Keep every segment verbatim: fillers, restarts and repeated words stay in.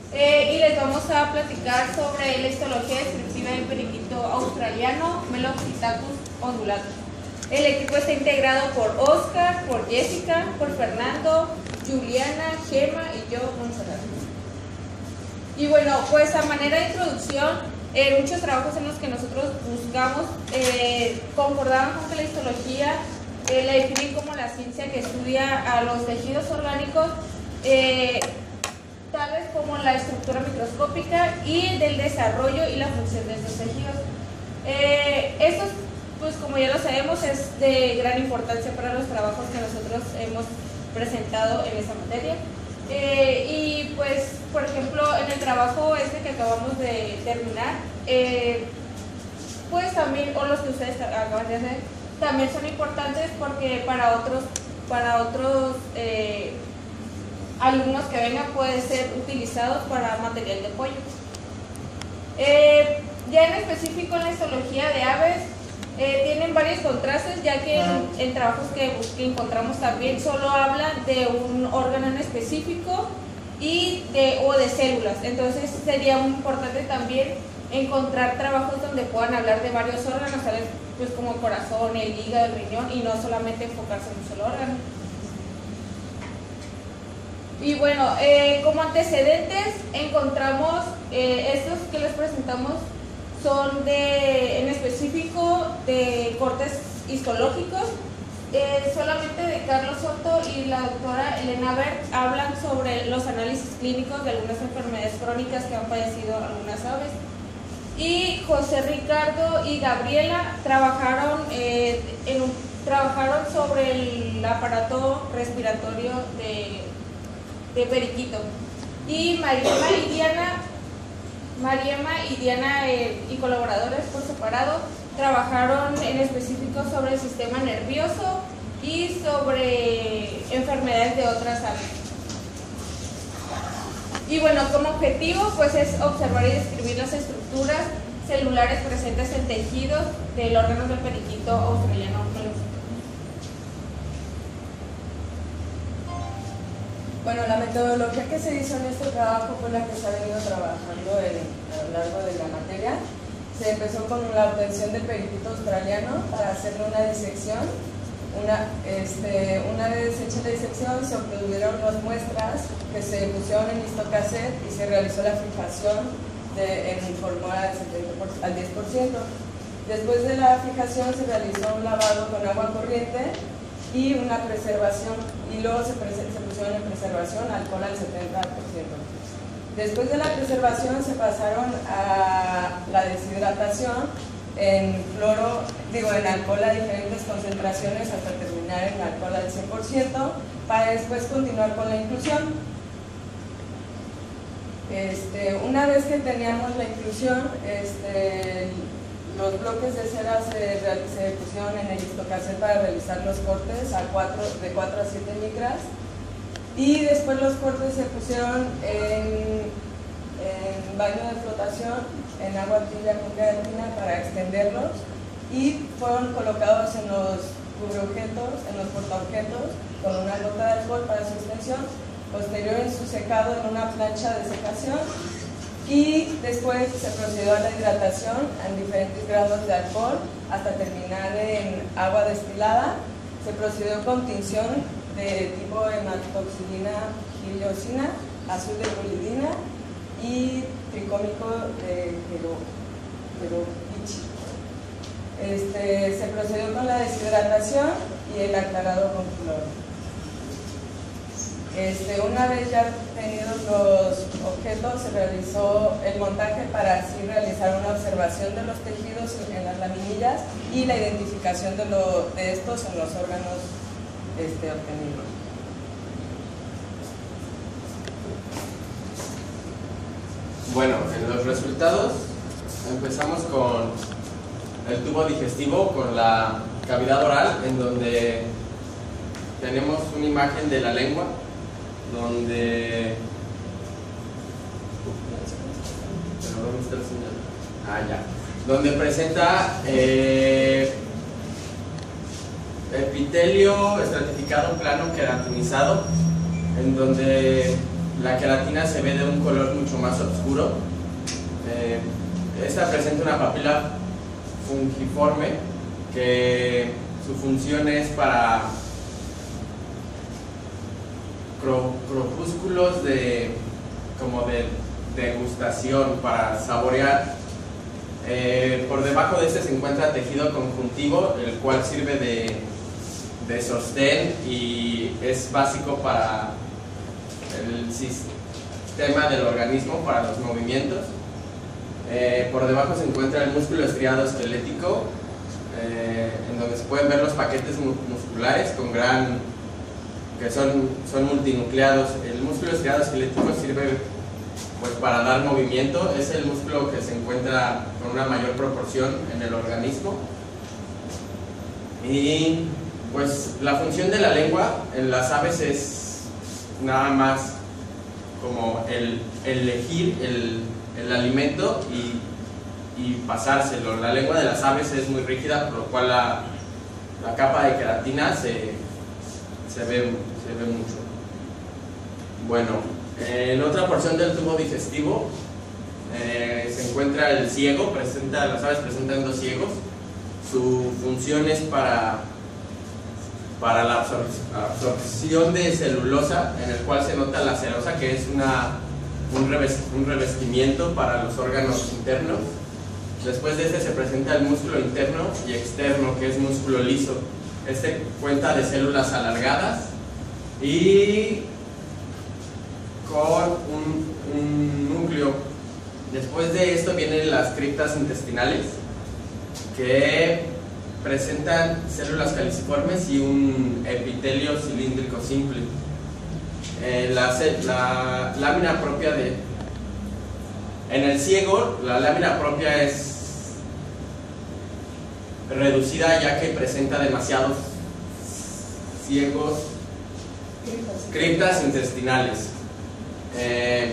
eh, y les vamos a platicar sobre la histología descriptiva del periquito australiano Melopsittacus undulatus. El equipo está integrado por Oscar, por Jessica, por Fernando, Juliana, Gema y yo, Montserrat. Y bueno, pues a manera de introducción, eh, muchos trabajos en los que nosotros buscamos eh, concordaban con que la histología eh, la definen como la ciencia que estudia a los tejidos orgánicos, eh, tales como la estructura microscópica y del desarrollo y la función de estos tejidos. Eh, estos, pues como ya lo sabemos, es de gran importancia para los trabajos que nosotros hemos presentado en esa materia. Eh, y pues, por ejemplo, en el trabajo este que acabamos de terminar, eh, pues también, o los que ustedes acaban de hacer, también son importantes porque para otros, para otros eh, alumnos que vengan pueden ser utilizados para material de apoyo. Eh, ya en específico en la histología de aves, eh, tienen varios contrastes, ya que en, en trabajos que, que encontramos también solo hablan de un órgano en específico y de, o de células. Entonces sería muy importante también encontrar trabajos donde puedan hablar de varios órganos, ¿sabes? Pues como el corazón, el hígado, el riñón, y no solamente enfocarse en un solo órgano. Y bueno, eh, como antecedentes encontramos eh, estos que les presentamos son de, en específico, de cortes histológicos. Eh, solamente de Carlos Soto y la doctora Elena Bert hablan sobre los análisis clínicos de algunas enfermedades crónicas que han padecido algunas aves. Y José Ricardo y Gabriela trabajaron, eh, en un, trabajaron sobre el aparato respiratorio de, de periquito. Y Mariema y Diana, Mariema y, Diana eh, y colaboradores por separado trabajaron en específico sobre el sistema nervioso y sobre enfermedades de otras aves. Y bueno, como objetivo pues es observar y describir las estructuras celulares presentes en tejidos del órgano del periquito australiano. Bueno, la metodología que se hizo en este trabajo fue la que se ha venido trabajando en, a lo largo de la materia. Se empezó con la obtención del periquito australiano para hacerle una disección. Una, este, una vez hecha la disección, se obtuvieron las muestras que se pusieron en histocassette y se realizó la fijación de, en formol al diez por ciento. Después de la fijación se realizó un lavado con agua corriente y una preservación, y luego se, se pusieron en preservación alcohol al setenta por ciento. Después de la preservación se pasaron a la deshidratación en cloro, digo en alcohol a diferentes concentraciones hasta terminar en alcohol al cien por ciento para después continuar con la inclusión. Este, una vez que teníamos la inclusión, este, los bloques de cera se, se pusieron en el histocassette para realizar los cortes a cuatro, de cuatro a siete micras, y después los cortes se pusieron en, en baño de flotación en agua tibia con creatina para extenderlos, y fueron colocados en los cubreobjetos, en los portaobjetos con una gota de alcohol para su extensión, posterior en su secado en una plancha de secación, y después se procedió a la hidratación en diferentes grados de alcohol hasta terminar en agua destilada. Se procedió con tinción de tipo hematoxilina giliosina, azul de bolidina y tricómico de Gerovici. Este, se procedió con la deshidratación y el aclarado con cloro. Este, una vez ya tenidos los objetos, se realizó el montaje para así realizar una observación de los tejidos en las laminillas y la identificación de, lo, de estos en los órganos este, obtenidos. Bueno, en los resultados empezamos con el tubo digestivo, con la cavidad oral, en donde tenemos una imagen de la lengua, donde... ¿Pero dónde está el señal? Ah, ya. Donde presenta eh, epitelio estratificado plano queratinizado, en donde la queratina se ve de un color mucho más oscuro. Eh, esta presenta una papila fungiforme que su función es para crepúsculos de como de degustación, para saborear. Eh, por debajo de este se encuentra tejido conjuntivo, el cual sirve de, de sostén y es básico para el sistema del organismo, para los movimientos. Eh, por debajo se encuentra el músculo estriado esquelético, eh, en donde se pueden ver los paquetes musculares con gran, que son, son multinucleados. El músculo estriado esquelético sirve pues para dar movimiento, es el músculo que se encuentra con una mayor proporción en el organismo. Y pues la función de la lengua en las aves es nada más como el, el elegir el, el alimento y, y pasárselo. La lengua de las aves es muy rígida, por lo cual la, la capa de queratina se, se, ve, se ve mucho. Bueno, en otra porción del tubo digestivo eh, se encuentra el ciego. Presenta, las aves presentan dos ciegos. Su función es para, para la absor absorción de celulosa, en el cual se nota la cerosa, que es una, un, reves un revestimiento para los órganos internos. Después de este se presenta el músculo interno y externo, que es músculo liso. Este cuenta de células alargadas y con un, un núcleo. Después de esto vienen las criptas intestinales, que presentan células caliciformes y un epitelio cilíndrico simple. Eh, la, la lámina propia de... En el ciego, la lámina propia es reducida, ya que presenta demasiados ciegos, criptas intestinales. Eh,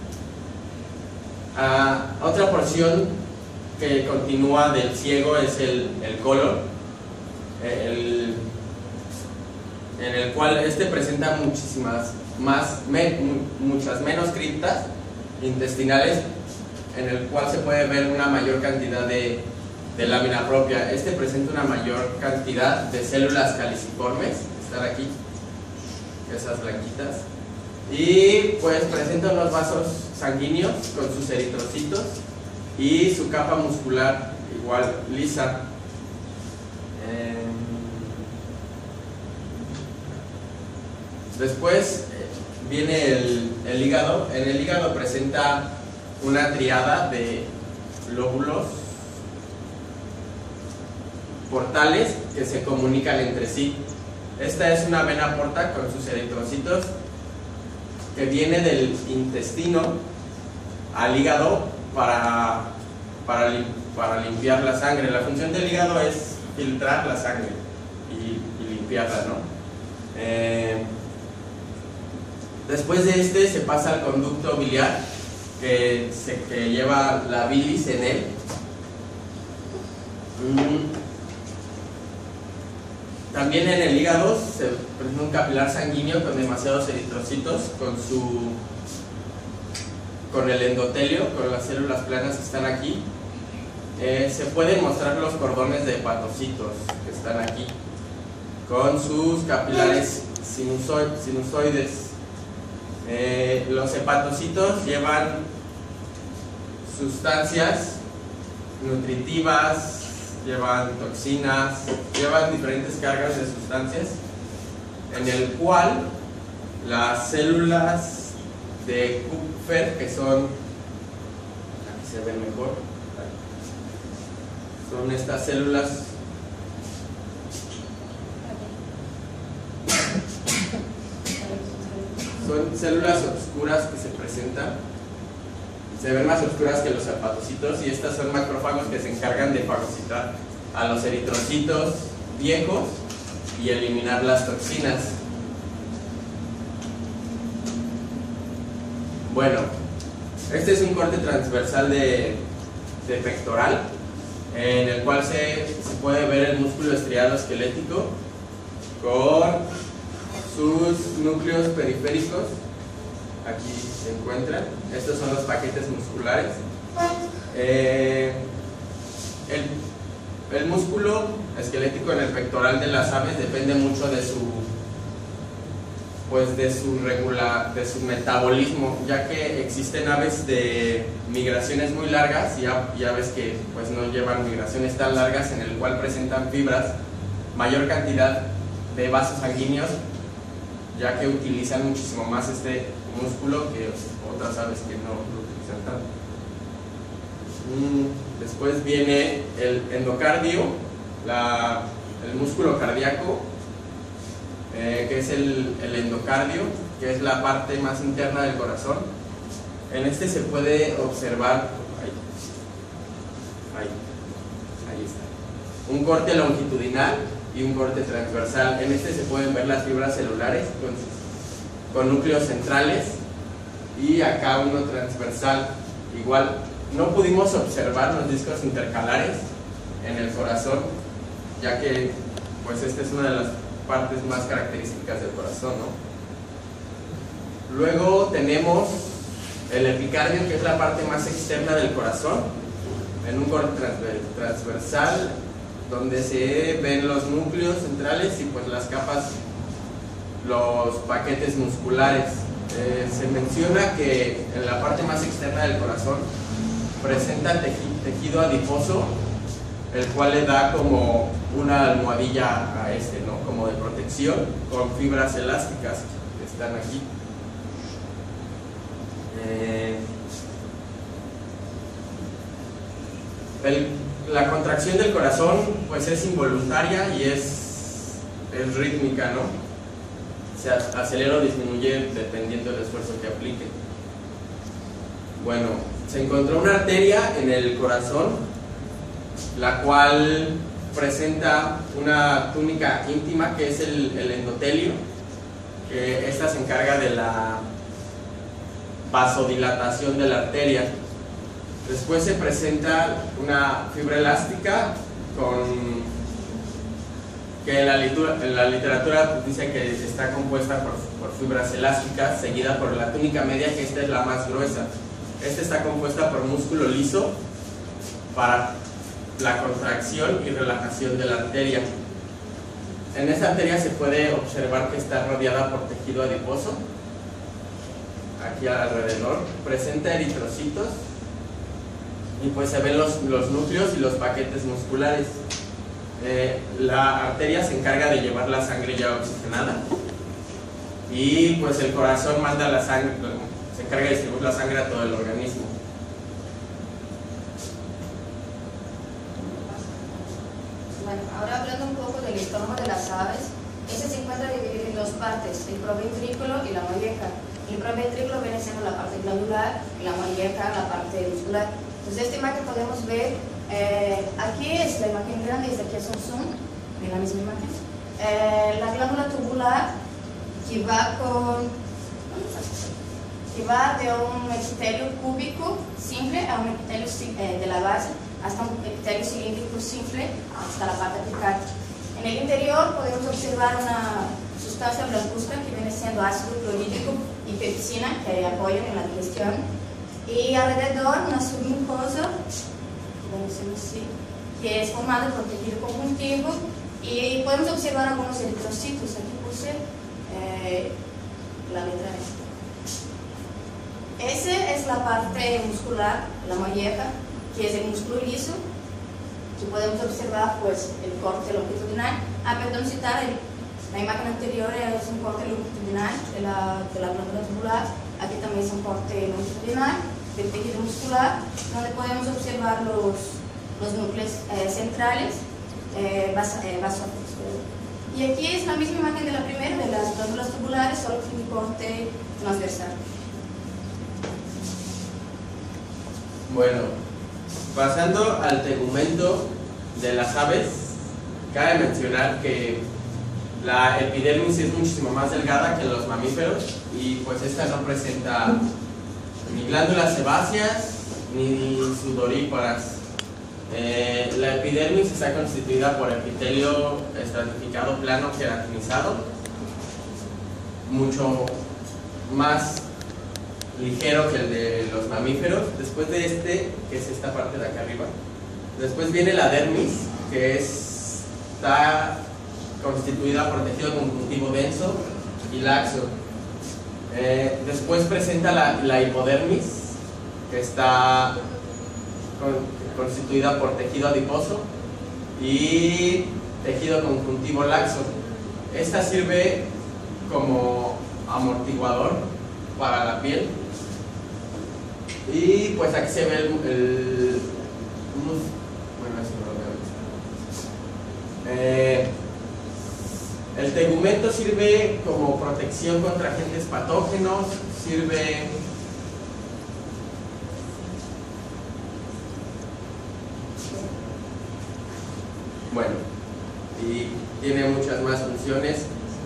a, otra porción que continúa del ciego es el, el colon, el, en el cual este presenta muchísimas más, me, muchas menos criptas intestinales, en el cual se puede ver una mayor cantidad de, de lámina propia. Este presenta una mayor cantidad de células caliciformes, que están aquí, esas blanquitas. Y pues presenta unos vasos sanguíneos con sus eritrocitos y su capa muscular igual lisa. Eh, después eh, viene el, el hígado. En el hígado presenta una triada de lóbulos portales que se comunican entre sí. Esta es una vena porta con sus eritrocitos, que viene del intestino al hígado para, para, para limpiar la sangre. La función del hígado es filtrar la sangre y, y limpiarla, ¿no? Eh, después de este se pasa al conducto biliar, que, se, que lleva la bilis en él. Mm. También en el hígado se presenta un capilar sanguíneo con demasiados eritrocitos, con su con el endotelio, con las células planas que están aquí. Eh, se pueden mostrar los cordones de hepatocitos que están aquí, con sus capilares sinusoides. sinusoides. Eh, los hepatocitos llevan sustancias nutritivas, llevan toxinas, llevan diferentes cargas de sustancias, en el cual las células de Kupfer, que son, aquí se ven mejor, son estas células son células oscuras que se presentan, se ven más oscuras que los hepatocitos, y estas son macrófagos que se encargan de fagocitar a los eritrocitos viejos y eliminar las toxinas. Bueno, este es un corte transversal de, de pectoral, en el cual se, se puede ver el músculo estriado esquelético con sus núcleos periféricos. aquí se encuentran. Estos son los paquetes musculares. Eh, el, el músculo esquelético en el pectoral de las aves depende mucho de su pues de su regula, de su metabolismo, ya que existen aves de migraciones muy largas y, a, y aves que pues no llevan migraciones tan largas, en el cual presentan fibras, mayor cantidad de vasos sanguíneos, ya que utilizan muchísimo más este músculo que otras aves que no lo utilizan tanto. Después viene el endocardio, la, el músculo cardíaco, eh, que es el, el endocardio, que es la parte más interna del corazón. En este se puede observar, ahí, ahí, ahí está, un corte longitudinal y un corte transversal. En este se pueden ver las fibras celulares con, con núcleos centrales, y acá uno transversal. Igual no pudimos observar los discos intercalares en el corazón, ya que pues esta es una de las partes más características del corazón, ¿no? Luego tenemos el epicardio, que es la parte más externa del corazón, en un corte transversal, donde se ven los núcleos centrales y pues las capas, los paquetes musculares. Eh, se menciona que en la parte más externa del corazón presenta tejido adiposo, el cual le da como una almohadilla a este, ¿no? Como de protección, con fibras elásticas que están aquí. Eh, el, la contracción del corazón pues es involuntaria y es, es rítmica, ¿no? Se acelera o disminuye dependiendo del esfuerzo que aplique. Bueno, se encontró una arteria en el corazón, la cual presenta una túnica íntima, que es el, el endotelio, que esta se encarga de la vasodilatación de la arteria. Después se presenta una fibra elástica con, que en la, en la literatura dice que está compuesta por, por fibras elásticas, seguida por la túnica media, que esta es la más gruesa. Esta está compuesta por músculo liso para la contracción y relajación de la arteria. En esta arteria se puede observar que está rodeada por tejido adiposo, aquí alrededor, presenta eritrocitos, y pues se ven los, los núcleos y los paquetes musculares. Eh, la arteria se encarga de llevar la sangre ya oxigenada, y pues el corazón manda la sangre, se encarga de distribuir la sangre a todo el organismo. Bueno, ahora hablando un poco del estómago de las aves, este se encuentra dividido en dos partes, el proventrículo y la molleja. El proventrículo viene siendo la parte glandular y la molleja la parte muscular. Entonces, esta imagen podemos ver, eh, aquí es la imagen grande, desde aquí es un zoom de la misma imagen. Eh, la glándula tubular, que va con, que va de un epitelio cúbico simple a un epitelio eh, de la base, hasta un epitelio cilíndrico simple hasta la parte apical. En el interior podemos observar una sustancia blancuzca que viene siendo ácido clorhídrico y pepsina, que apoyan en la digestión, y alrededor una submucosa así, que es formada por tejido conjuntivo, y podemos observar algunos eritrocitos. Aquí puse eh, la letra S. Esa es la parte muscular, la molleja, que es el músculo liso, que podemos observar pues el corte longitudinal. Ah, perdón, citar el, la imagen anterior es un corte longitudinal de la, de la glándula tubular. Aquí también es un corte longitudinal del tejido muscular, donde podemos observar los, los núcleos eh, centrales, eh, vas, eh, vasófilos. Y aquí es la misma imagen de la primera, de las glándulas tubulares, solo que un corte transversal. Bueno, pasando al tegumento de las aves, cabe mencionar que la epidermis es muchísimo más delgada que en los mamíferos, y pues esta no presenta ni glándulas sebáceas ni sudoríparas. Eh, la epidermis está constituida por epitelio estratificado plano queratinizado, mucho más ligero que el de los mamíferos. Después de este, que es esta parte de acá arriba, después viene la dermis, que es, está constituida por tejido conjuntivo denso y laxo. Eh, después presenta la, la hipodermis, que está con, constituida por tejido adiposo y tejido conjuntivo laxo. Esta sirve como amortiguador para la piel. Y pues aquí se ve el, el bueno, eso no lo veo. Eh, el tegumento sirve como protección contra agentes patógenos, sirve bueno, y tiene muchas más funciones.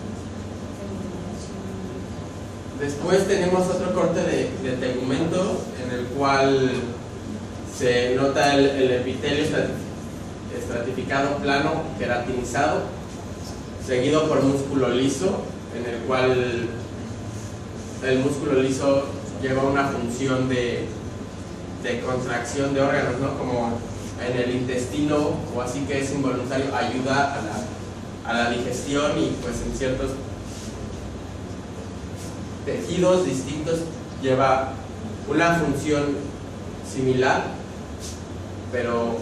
Después tenemos otro corte de, de tegumento en el cual se nota el, el epitelio estratificado plano queratinizado, seguido por músculo liso, en el cual el, el músculo liso lleva una función de, de contracción de órganos, ¿no? Como en el intestino, o así que es involuntario, ayuda a la, a la digestión, y pues en ciertos tejidos distintos lleva una función similar, pero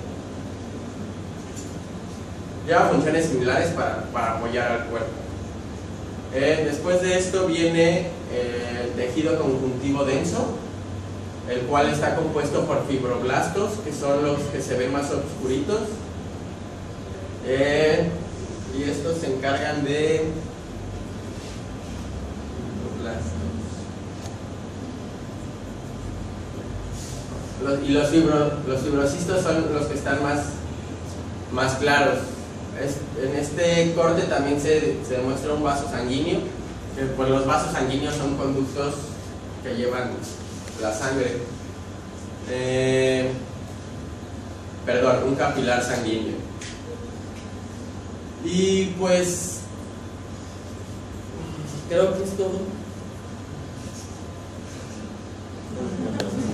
lleva funciones similares para, para apoyar al cuerpo. Eh, después de esto viene eh, el tejido conjuntivo denso, el cual está compuesto por fibroblastos, que son los que se ven más oscuritos, eh, y estos se encargan de Los, y los, fibro, los fibrocistos son los que están más, más claros. Es, en este corte también se, se demuestra un vaso sanguíneo, que pues los vasos sanguíneos son conductos que llevan la sangre. Eh, perdón, un capilar sanguíneo. Y pues creo que es todo.